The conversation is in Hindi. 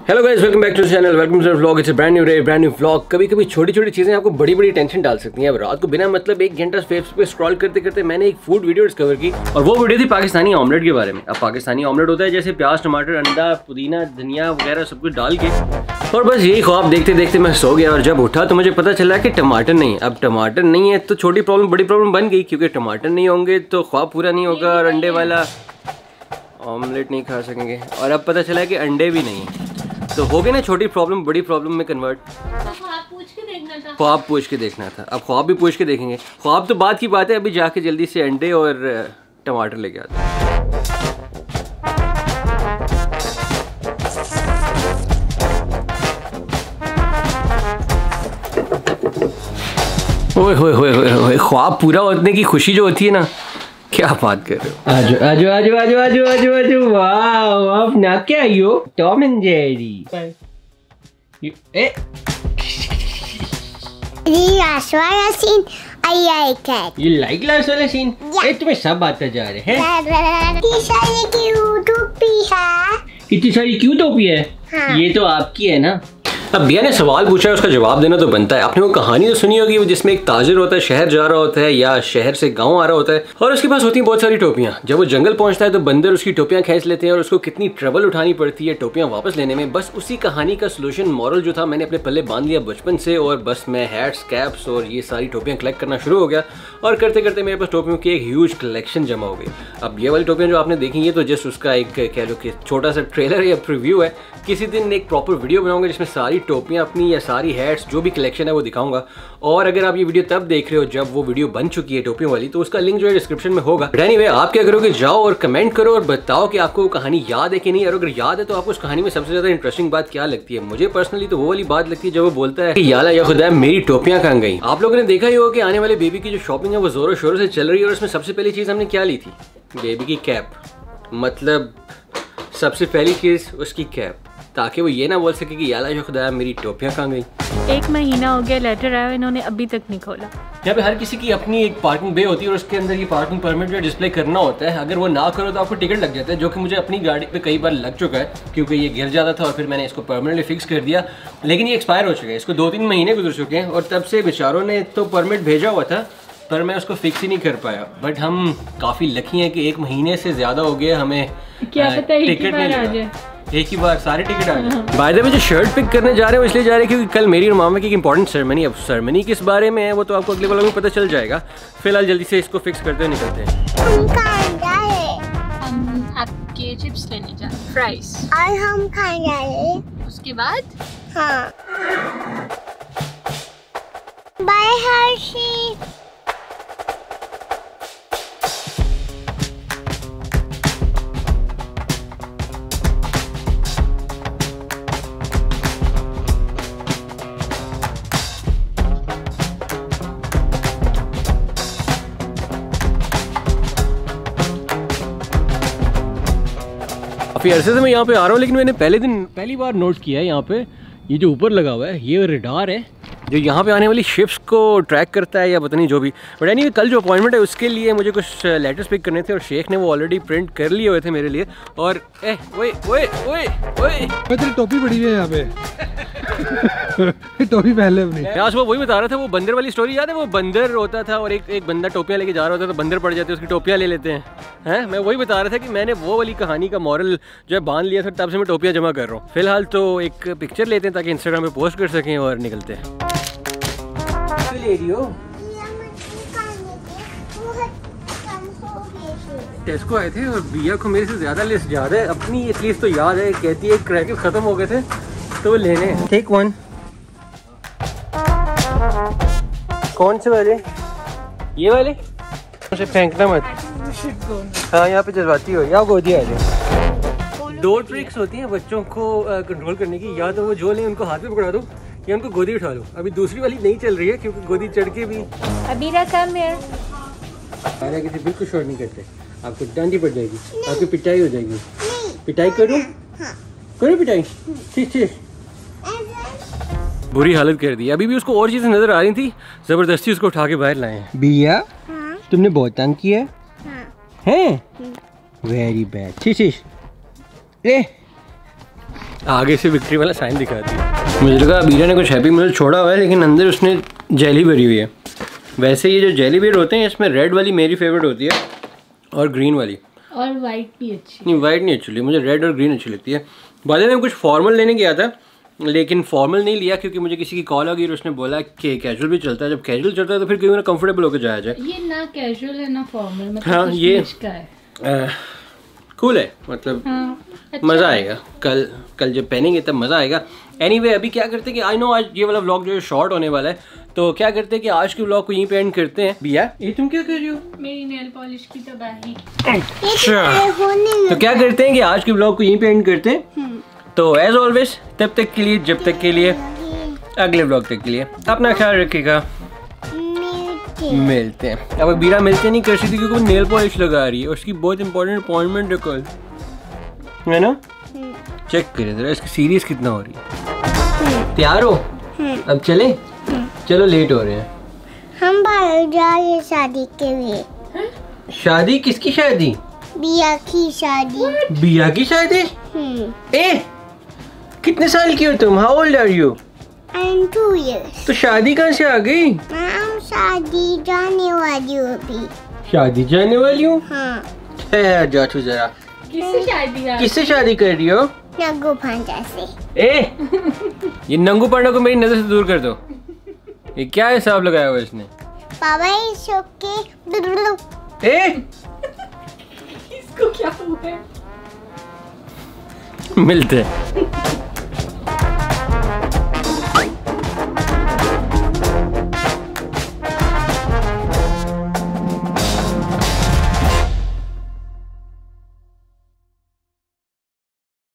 Hello guys, welcome back to the channel, welcome to the vlog. It's a brand new day, brand new vlog. कभी कभी छोटी छोटी चीज़ें आपको बड़ी बड़ी टेंशन डाल सकती हैं। अब रात को बिना मतलब 1 घंटा फेस पे स्क्रॉल करते करते मैंने एक फूड वीडियो डिस्कवर की और वो वीडियो थी पाकिस्तानी ऑमलेट के बारे में। अब पाकिस्तानी ऑमलेट होता है जैसे प्याज, टमाटर, अंडा, पुदीना, धनिया वगैरह सब कुछ डाल के, और बस यही ख्वाब देखते देखते मैं सो गया। और जब उठा तो मुझे पता चला कि टमाटर नहीं। अब टमाटर नहीं है तो छोटी प्रॉब्लम बड़ी प्रॉब्लम बन गई, क्योंकि टमाटर नहीं होंगे तो ख्वाब पूरा नहीं होगा और अंडे वाला ऑमलेट नहीं खा सकेंगे। और अब पता चला कि अंडे भी नहीं है, तो हो गई ना छोटी प्रॉब्लम बड़ी प्रॉब्लम में कन्वर्ट। ख्वाब पूछ के देखना था। अब ख्वाब भी पूछ के देखेंगे। ख्वाब तो बात की बात है, अभी जाके जल्दी से अंडे और टमाटर लेके आते हैं। ओए होए होए होए होए, ख्वाब पूरा होने की खुशी जो होती है ना, क्या बात कर रहे हो। आजो आजो आजो आजो आजो आजो आजो, वाह आप ना क्या यो Tom and Jerry. You like last वाला सीन? ए तुम्हें सब आता जा रहे हैं। इतनी सारी क्यों टोपी है? हाँ। ये तो आपकी है ना। अब भैया ने सवाल पूछा है, उसका जवाब देना तो बनता है। आपने वो कहानी तो सुनी होगी जिसमें एक ताजिर होता है, शहर जा रहा होता है या शहर से गांव आ रहा होता है और उसके पास होती हैं बहुत सारी टोपियां। जब वो जंगल पहुंचता है तो बंदर उसकी टोपियां खींच लेते हैं और उसको कितनी ट्रबल उठानी पड़ती है टोपियां वापस लेने में। बस उसी कहानी का सोल्यूशन मॉरल जो था मैंने अपने पल्ले बांध लिया बचपन से, और बस मैं हैट्स, कैप्स और ये सारी टोपियां कलेक्ट करना शुरू हो गया। और करते करते मेरे पास टोपियों की एक ह्यूज कलेक्शन जमा हो गई। अब ये वाली टोपियां जो आपने देखी, ये तो जस्ट उसका एक कह लो कि छोटा सा ट्रेलर या प्रीव्यू है। किसी दिन एक प्रॉपर वीडियो बनाऊंगा जिसमें सारी टोपियां अपनी या सारी हैट्स जो भी कलेक्शन है वो दिखाऊंगा। और अगर आप ये वीडियो तब देख रहे हो जब वो वीडियो बन चुकी है टोपियों वाली, तो उसका लिंक जो है डिस्क्रिप्शन में होगा। एनीवे, आप क्या करोगे, जाओ और कमेंट करो और बताओ कि आपको वो कहानी याद है कि नहीं। और अगर याद है तो आपको उस कहानी में सबसे ज्यादा इंटरेस्टिंग बात क्या लगती है। मुझे पर्सनली तो वो वाली बात लगती है जब वो बोलता है कि याला या खुदा मेरी टोपियां कहाँ गई। आप लोगों ने देखा ही होगा कि आने वाले बेबी की जो शॉपिंग है वो जोरों शोरों से चल रही है, और उसमें सबसे पहली चीज हमने क्या ली थी? बेबी की कैप। मतलब सबसे पहली चीज उसकी कैप, ताकि वो ये ना बोल सके कि याला जो खुदा मेरी टोपियां कहाँ गई। 1 महीना हो गया, लेटर आया, इन्होंने अभी तक नहीं खोला। यहाँ पे हर किसी की अपनी एक पार्किंग बे होती है और उसके अंदर ये पार्किंग परमिट जो डिस्प्ले करना होता है। अगर वो ना करो तो आपको टिकट लग जाता है, जो कि मुझे अपनी गाड़ी पे कई बार लग चुका है, क्योंकि ये गिर जाता था और फिर मैंने इसको परमानेंटली फिक्स कर दिया। लेकिन ये एक्सपायर हो चुका है, इसको 2-3 महीने गुजर चुके हैं और तब से बेचारों ने तो परमिट भेजा हुआ था पर मैं उसको फिक्स ही नहीं कर पाया। बट हम काफ़ी लकी हैं कि 1 महीने से ज़्यादा हो गया हमें टिकट नहीं लगा। एक ही बार सारे टिकट आ गए। बाय द वे, जो शर्ट पिक करने जा रहे हैं इसलिए जा रहे हैं क्योंकि कल मेरी और मामा की एक इंपॉर्टेंट सेरेमनी। अब सेरेमनी किस बारे में है वो तो आपको अगले व्लॉग में पता चल जाएगा। फिलहाल जल्दी से इसको फिक्स करते हुए निकलते हैं। हम आपके चिप्स लेने जा रहे हैं, फ्राइज, और हम खाने जा रहे हैं। उसके बाद हाँ, बाय हर्षी। काफ़ी अरसे से मैं यहाँ पे आ रहा हूँ, लेकिन मैंने पहली बार नोट किया है यहाँ पे ये जो ऊपर लगा हुआ है ये रडार है जो यहाँ पे आने वाली शिप्स को ट्रैक करता है या पता नहीं जो भी। बट एनीवे, कल जो अपॉइंटमेंट है उसके लिए मुझे कुछ लेटर्स पिक करने थे और शेख ने वो ऑलरेडी प्रिंट कर लिए हुए थे मेरे लिए। और ओए ओए ओए ओए, तेरी टोपी पड़ी हुई है यहाँ पे। टोपी पहले अपनी। मैं आज वो वही बता रहा था, वो बंदर वाली स्टोरी याद है? वो बंदर होता था और एक बंदा टोपियाँ लेके जा रहा होता था, तो बंदर पड़ जाते उसकी टोपियाँ ले लेते हैं। मैं वही बता रहा था कि मैंने वो वाली कहानी का मॉरल जो है बांध लिया था, तब से मैं टोपियाँ जमा कर रहा हूँ। फिलहाल तो एक पिक्चर लेते हैं ताकि इंस्टाग्राम पे पोस्ट कर सकें और निकलते हैं। ले रही हो? टेस्को आए थे और बिया को मेरे से ज्यादा लिस्ट याद है, अपनी एटलीस्ट तो याद है। कहती है क्रैकर खत्म हो गए थे तो वो लेने हैं। टेक 1। कौन से वाले? ये वाले? उसे फेंकना मत। हाँ, यहाँ पे जज्बाती हो या गोदी आ जाए। 2 ट्रिक्स होती हैं बच्चों को कंट्रोल करने की, या तो वो जो लें उनको हाथ में पकड़ा दो या उनको गोदी उठा लो। अभी दूसरी वाली नहीं चल रही है क्योंकि गोदी चढ़ के भी अबीरा कम है। अरे किसी बिल्कुल शोर नहीं करते, आपको डांडी पड़ जाएगी, आपकी पिटाई हो जाएगी। पिटाई करूँ? करूँ पिटाई? ठीक। बुरी हालत कर दी। अभी भी उसको और चीजें नजर आ रही थी, जबरदस्ती उसको उठा के बाहर लाए हैं। बिया, तुमने बहुत तंग किया है? Very bad. ठीक। आगे से विक्ट्री वाला साइन दिखाती है। मुझे लगा बीरा ने कुछ हैप्पी मील छोड़ा हुआ है, लेकिन अंदर उसने जेली भरी हुई है। वैसे ये जो जेली बेर होते हैं इसमें रेड वाली मेरी फेवरेट होती है और ग्रीन वाली, और वाइट भी अच्छी। नहीं वाइट नहीं अच्छी, मुझे रेड और ग्रीन अच्छी लगती है। बाद में कुछ फॉर्मल लेने गया था, लेकिन फॉर्मल नहीं लिया क्योंकि मुझे किसी की कॉल आ गई और उसने बोला कि कैजुअल भी चलता है। जब कैजुअल चलता है तो फिर क्यों ना कंफर्टेबल होकर जाया जाए। ये ना कैजुअल है ना फॉर्मल, मतलब हाँ ये कूल है, मतलब अच्छा मज़ा आएगा। कल जब पहनेंगे तब मज़ा आएगा। एनीवे अभी क्या करते हैं कि आई नो आज ये वाला व्लॉग जो है शॉर्ट होने वाला है, तो क्या करते हैं कि आज के व्लॉग को यहीं पे एंड करते हैं। बिया ये तुम क्या कर रही हो? मेरी नेल पॉलिश की तबाही। अच्छा तो क्या करते हैं कि आज के व्लॉग को यहीं पे एंड करते हैं। तो एज ऑलवेज तब तक के लिए, जब तक के लिए, अगले व्लॉग तक के लिए अपना ख्याल रखिएगा। मिलते हैं। अब बीरा मिलते नहीं कर सकती क्योंकि वो नेल पॉलिश लगा रही है, उसकी बहुत इंपॉर्टेंट अपॉइंटमेंट है कल, है ना? चेक करें जरा इसकी सीरीज कितना हो रही है। तैयार हो? अब चले? चलो लेट हो रहे हैं। हम बाहर जा रहे हैं शादी के लिए। शादी? किसकी शादी? बिया की शादी। बिया की शादी? ए कितने साल की हो तुम? How old are you? I'm 2 years। तो शादी कहाँ से आ गई? मैं शादी जाने वाली हूँ अभी। शादी जाने वाली हूँ? हाँ। जा तू जरा। किससे शादी कर रही हो? नंगू पांडा से। ए ये नंगू पांडा को मेरी नजर से दूर कर दो। ये क्या हिसाब लगाया हुआ इसने? पापा इस के ए इसको क्या हुआ है? मिलते हैं।